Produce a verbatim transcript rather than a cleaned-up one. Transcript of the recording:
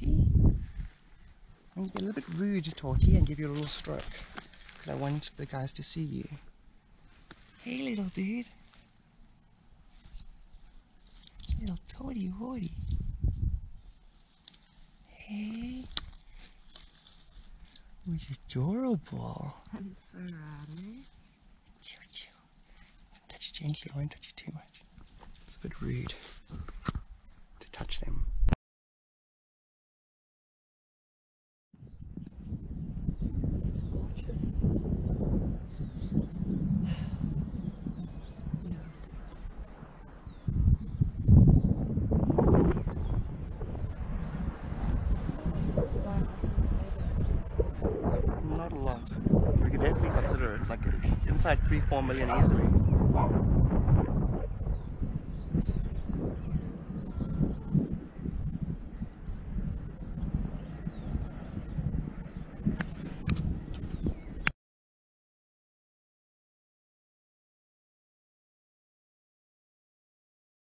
Torty. I'm going to be a little bit rude, Torty, and give you a little stroke. Because I want the guys to see you. Hey, little dude. Little Torty Horty. Hey. Oh, you're adorable. That's so rad, eh? Chill, chill. Touch it gently, I won't touch it too much. It's a bit rude to touch them. Not a lot. We could definitely consider it like inside three, four million easily.